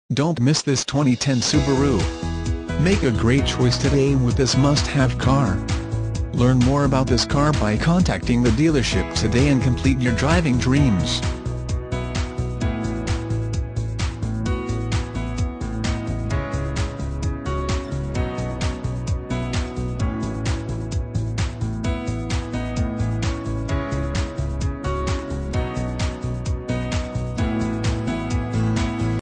Don't miss this 2010 Subaru. Make a great choice today with this must-have car. Learn more about this car by contacting the dealership today and complete your driving dreams.